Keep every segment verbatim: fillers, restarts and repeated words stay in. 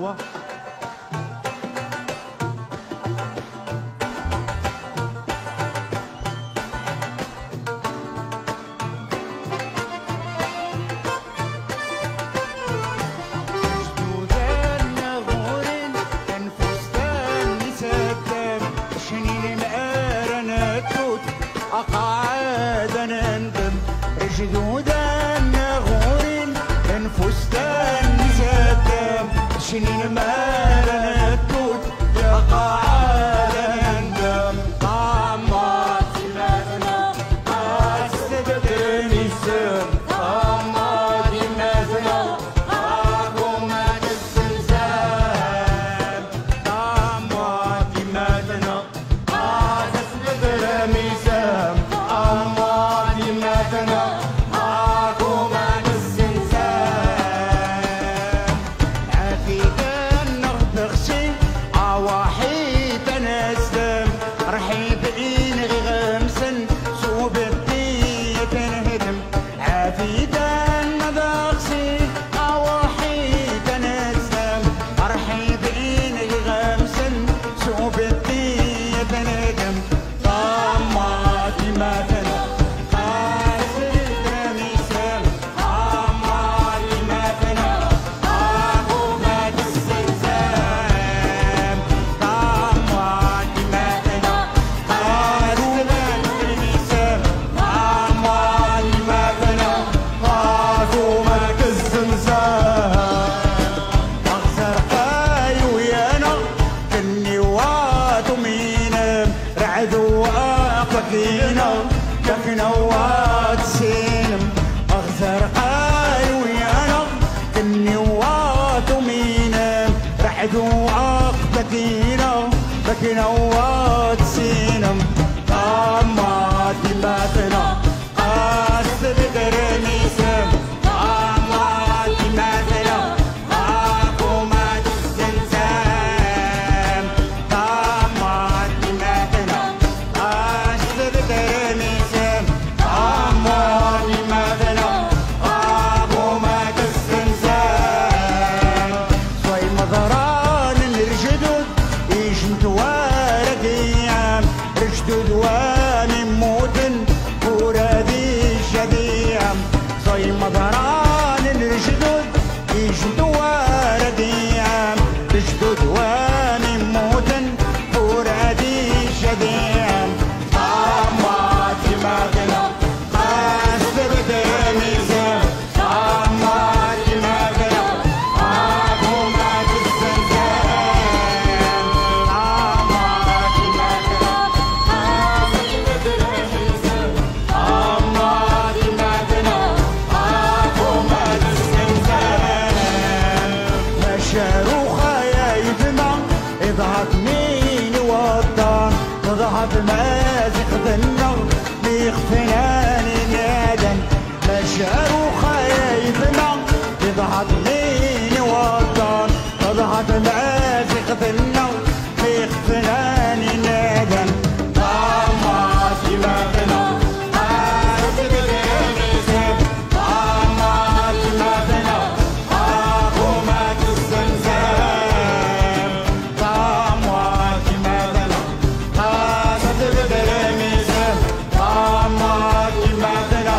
الله. أقعد نندم رجدودا نغورين انفستان زدام شنين ما لنا توت يا قاعد نندم طامات مثلا أسددني سم طامات مثلا أقومات الزلزال طامات مثلا أسددني سم كفنا واتسينم أغزر قاي ويانا كني واتمينم رعد وعقدكينا بكنا واتسينم طاماتي ماتنا قاس بقرني سم طاماتي ماتنا حكومة الزلزال طاماتي ماتنا قاس بقرني سم طاماتي ماتنا حكومة الزلزال شوي مضران الرجدود يجمت وارد ايام رجدود واني موتن ورادي شديام زي مضران الرجدود يجمت وارد ايام رجدود واني موتن ورادي شديام طاماتي ماتنا قاس بدرني سم طاماتي ماتنا حكومة الزلزال طاماتي ماتنا قاس بدرني سم طاماتي ماتنا حكومة الزلزال مشاروخة يا يدمع اضحك مين وطن تضحك مازق ذنر بيخفناني نادم مشاروخة يا يدمع اضحك مين وطن تضحك مازق ذنر بيخفناني نادم طاماتي ماتنا قاس بدرني سم طاماتي ماتنا حكومة الزلزال طاماتي ماتنا قاس بدرني سم طاماتي ماتنا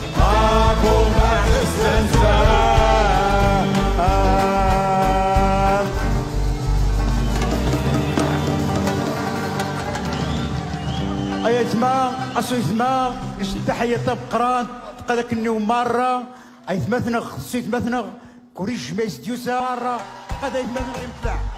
حكومة الزلزال. أي ثما أسو ثما إيش التحية تبقران قدك النوم مرة أي ثمثنغ سي ثمثنغ كوريش ميس ديوسا مرة قد أي ثمثنغ يمتع